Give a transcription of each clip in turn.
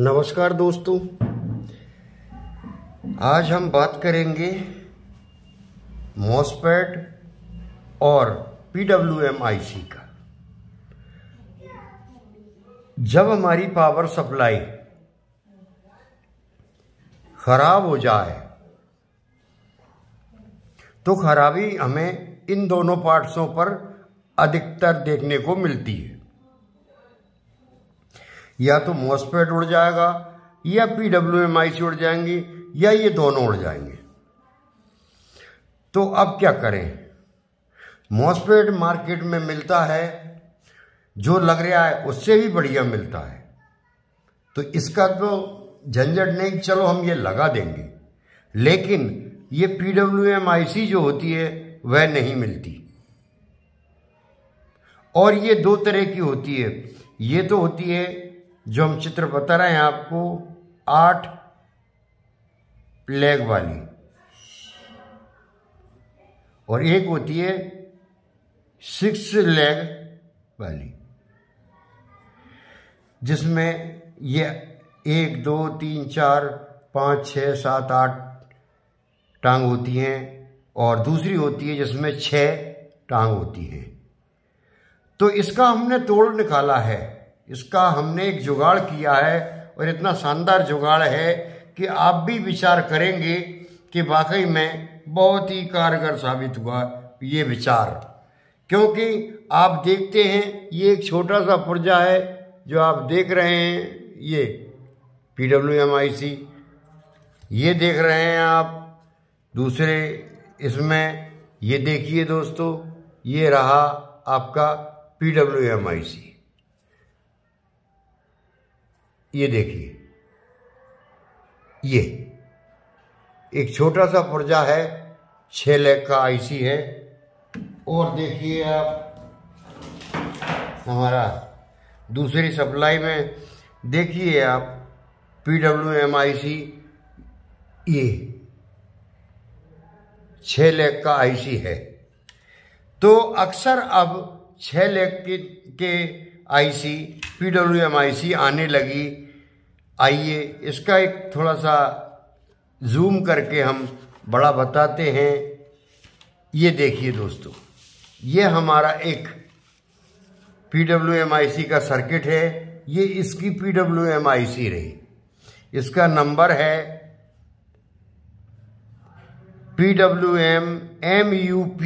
नमस्कार दोस्तों, आज हम बात करेंगे मॉसफेट और पीडब्ल्यूएम आईसी का। जब हमारी पावर सप्लाई खराब हो जाए तो खराबी हमें इन दोनों पार्ट्सों पर अधिकतर देखने को मिलती है। या तो मॉसफेट उड़ जाएगा, या पीडब्ल्यूएम आईसी उड़ जाएंगी, या ये दोनों उड़ जाएंगे। तो अब क्या करें? मॉसफेट मार्केट में मिलता है, जो लग रहा है उससे भी बढ़िया मिलता है, तो इसका तो झंझट नहीं, चलो हम ये लगा देंगे। लेकिन ये पीडब्ल्यूएम आईसी जो होती है वह नहीं मिलती। और ये दो तरह की होती है। ये तो होती है जो हम चित्र बता रहे हैं आपको, 8 लेग वाली, और एक होती है 6 लेग वाली, जिसमें ये 1 2 3 4 5 6 7 8 टांग होती हैं, और दूसरी होती है जिसमें 6 टांग होती हैं। तो इसका हमने तोड़ निकाला है, इसका हमने एक जुगाड़ किया है, और इतना शानदार जुगाड़ है कि आप भी विचार करेंगे कि वाकई में बहुत ही कारगर साबित हुआ ये विचार। क्योंकि आप देखते हैं, ये एक छोटा सा पुर्जा है जो आप देख रहे हैं, ये पीडब्ल्यूएम आईसी, ये देख रहे हैं आप दूसरे इसमें, ये देखिए दोस्तों, ये रहा आपका पीडब्ल्यूएम आईसी। ये देखिए, ये एक छोटा सा पुर्जा है, 6 लेग का आईसी है। और देखिए आप हमारा दूसरी सप्लाई में, देखिए आप पीडब्ल्यूएम आईसी, ये 6 लेग का आईसी है। तो अक्सर अब 6 लेग के आईसी, पीडब्ल्यूएम आईसी आने लगी। आइए इसका एक थोड़ा सा जूम करके हम बड़ा बताते हैं। ये देखिए दोस्तों, ये हमारा एक पीडब्ल्यूएम आईसी का सर्किट है। ये इसकी पीडब्ल्यूएम आईसी रही, इसका नंबर है PWM MUP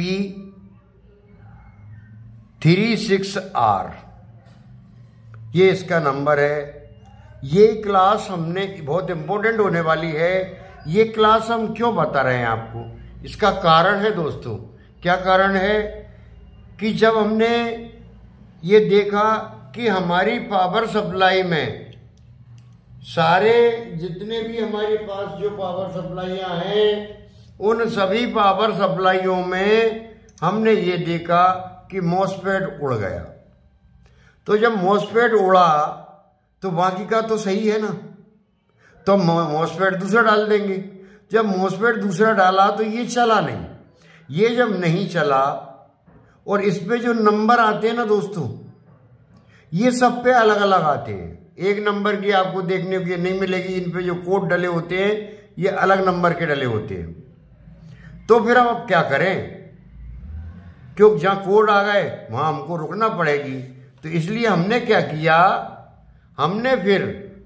36R, ये इसका नंबर है। ये क्लास हमने बहुत इंपॉर्टेंट होने वाली है। ये क्लास हम क्यों बता रहे हैं आपको, इसका कारण है दोस्तों। क्या कारण है कि जब हमने ये देखा कि हमारी पावर सप्लाई में सारे जितने भी हमारे पास जो पावर सप्लाइयाँ हैं, उन सभी पावर सप्लाइयों में हमने ये देखा कि मॉसफेट उड़ गया। तो जब मॉसफेट उड़ा तो बाकी का तो सही है ना, तो मॉसफेट दूसरा डाल देंगे। जब मॉसफेट दूसरा डाला तो ये चला नहीं। ये जब नहीं चला, और इस पे जो नंबर आते हैं ना दोस्तों, ये सब पे अलग अलग आते हैं। एक नंबर की आपको देखने को नहीं मिलेगी। इन पे जो कोड डले होते हैं, ये अलग नंबर के डले होते हैं। तो फिर हम अब क्या करें, क्योंकि जहां कोड आ गए वहां हमको रुकना पड़ेगी। तो इसलिए हमने क्या किया, हमने फिर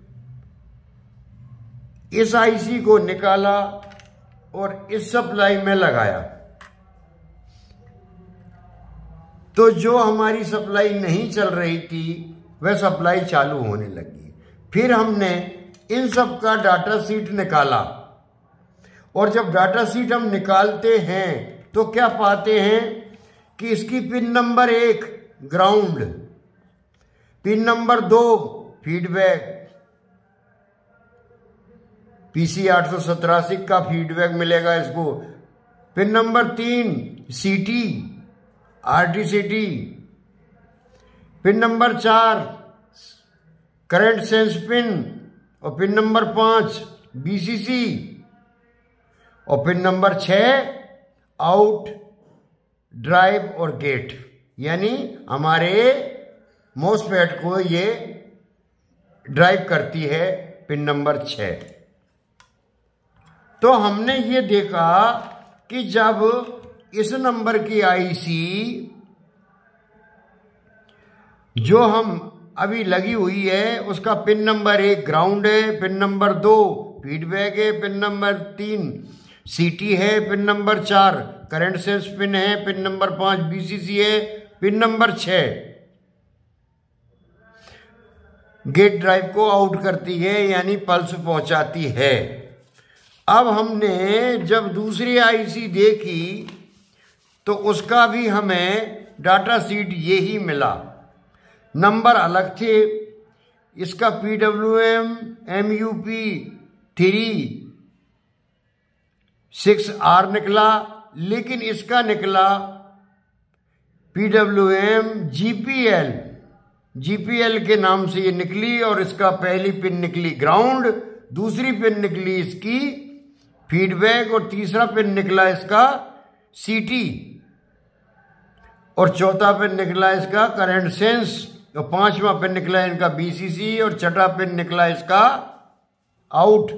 इस आईसी को निकाला और इस सप्लाई में लगाया। तो जो हमारी सप्लाई नहीं चल रही थी वह सप्लाई चालू होने लगी। फिर हमने इन सब का डाटा शीट निकाला, और जब डाटा शीट हम निकालते हैं तो क्या पाते हैं कि इसकी pin number 1 ground, pin number 2 feedback, PC 887 का फीडबैक मिलेगा इसको, pin number 3 CT RDCT, pin number 4 current sense pin, और पिन नंबर 5 BCC, और पिन नंबर 6 आउट, ड्राइव और गेट। यानी हमारे मॉसफेट को ये ड्राइव करती है पिन नंबर 6। तो हमने ये देखा कि जब इस नंबर की आईसी जो हम अभी लगी हुई है उसका पिन नंबर 1 ग्राउंड है, पिन नंबर 2 फीडबैक है, पिन नंबर 3 सीटी है, pin number 4 current sense pin है, पिन नंबर 5 बीसीसी है, पिन नंबर 6 गेट ड्राइव को आउट करती है यानी पल्स पहुंचाती है। अब हमने जब दूसरी आईसी देखी तो उसका भी हमें डाटा शीट यही मिला, नंबर अलग थे। इसका PWM MUP 36R निकला, लेकिन इसका निकला PWM GPL के नाम से ये निकली, और इसका पहली पिन निकली ग्राउंड, दूसरी पिन निकली इसकी फीडबैक, और तीसरा पिन निकला इसका सीटी, और चौथा पिन निकला इसका करंट सेंस, और पांचवा पिन निकला इनका बीसीसी, और छठा पिन निकला इसका आउट।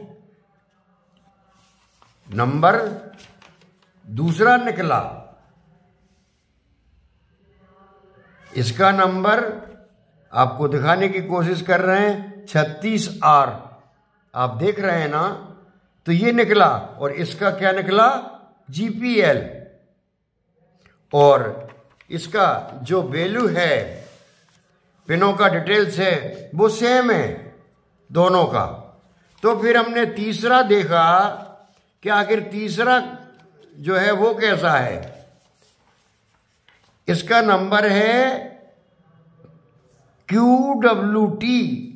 नंबर दूसरा निकला, इसका नंबर आपको दिखाने की कोशिश कर रहे हैं 36R, आप देख रहे हैं ना। तो ये निकला, और इसका क्या निकला GPL, और इसका जो वैल्यू है पिनों का डिटेल्स है वो सेम है दोनों का। तो फिर हमने तीसरा देखा कि आखिर तीसरा जो है वो कैसा है। इसका नंबर है QWT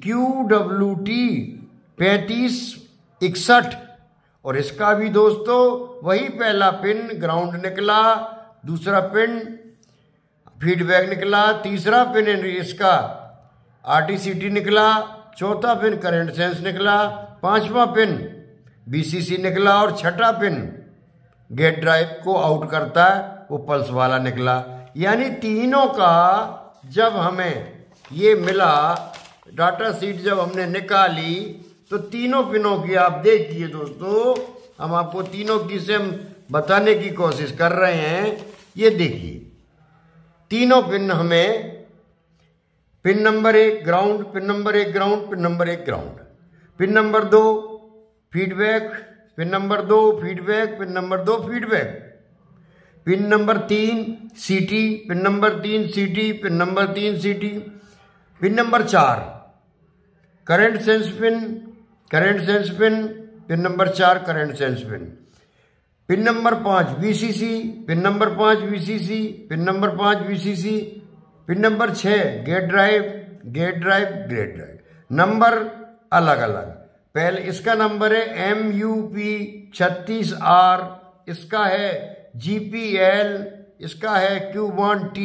3561, और इसका भी दोस्तों वही पहला पिन ग्राउंड निकला, दूसरा पिन फीडबैक निकला, तीसरा पिन इसका RTCT निकला, चौथा पिन करंट सेंस निकला, पांचवा पिन BCC निकला, और छठा पिन गेट ड्राइव को आउट करता है वो पल्स वाला निकला। यानी तीनों का जब हमें ये मिला डाटा शीट, जब हमने निकाली तो तीनों पिनों की आप देखिए दोस्तों, हम आपको तीनों की से हम बताने की कोशिश कर रहे हैं। ये देखिए तीनों पिन हमें pin number 1 ground, pin number 1 ground, pin number 1 ground, pin number 2 feedback, pin number 2 feedback, pin number 2 feedback, pin number 3 CT, pin number 3 CT, pin number 3 CT, pin number 4 current sense pin, current sense pin, pin number 4 current sense pin, pin number 5 BCC, pin number 5 BCC, pin number 5 BCC, pin number 6 gate drive, gate drive, gate drive, number अलग अलग। पहले इसका number है MUP 36R, इसका है GPL, इसका है Q1T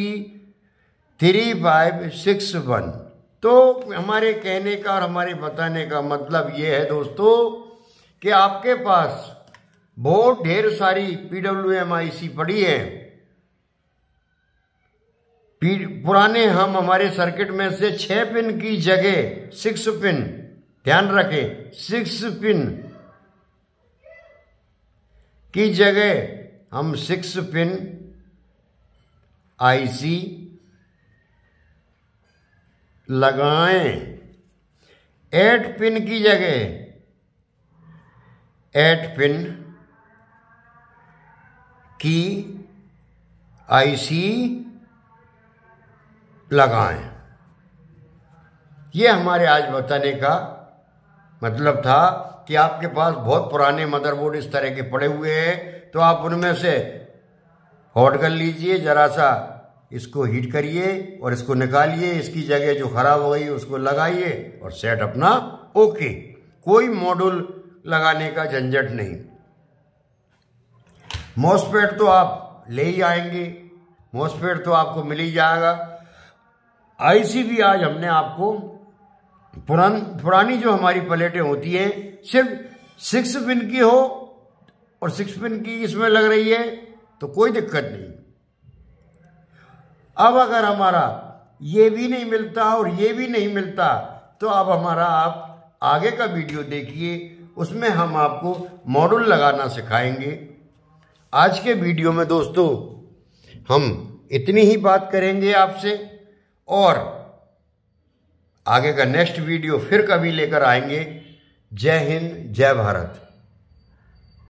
3561। तो हमारे कहने का और हमारे बताने का मतलब ये है दोस्तों कि आपके पास बहुत ढेर सारी PWM IC पड़ी है। पुराने हम हमारे सर्किट में से 6 पिन की जगह 6 पिन, ध्यान रखें 6 पिन की जगह हम 6 पिन IC लगाएं। 8 पिन की जगह 8 पिन की IC लगाएं। ये हमारे आज बताने का मतलब था कि आपके पास बहुत पुराने मदरबोर्ड इस तरह के पड़े हुए हैं, तो आप उनमें से हॉट कर लीजिए, जरा सा इसको हीट करिए और इसको निकालिए, इसकी जगह जो खराब हो गई उसको लगाइए और सेट अपना ओके। कोई मॉड्यूल लगाने का झंझट नहीं। मॉसफेट तो आप ले ही आएंगे, मॉसफेट तो आपको मिल ही जाएगा। आईसी भी आज हमने आपको पुरानी जो हमारी प्लेटें होती हैं सिर्फ 6 पिन की हो और 6 पिन की इसमें लग रही है तो कोई दिक्कत नहीं। अब अगर हमारा ये भी नहीं मिलता और ये भी नहीं मिलता तो अब हमारा आप आगे का वीडियो देखिए, उसमें हम आपको मॉड्यूल लगाना सिखाएंगे। आज के वीडियो में दोस्तों हम इतनी ही बात करेंगे आपसे, और आगे का नेक्स्ट वीडियो फिर कभी लेकर आएंगे। जय हिंद, जय भारत।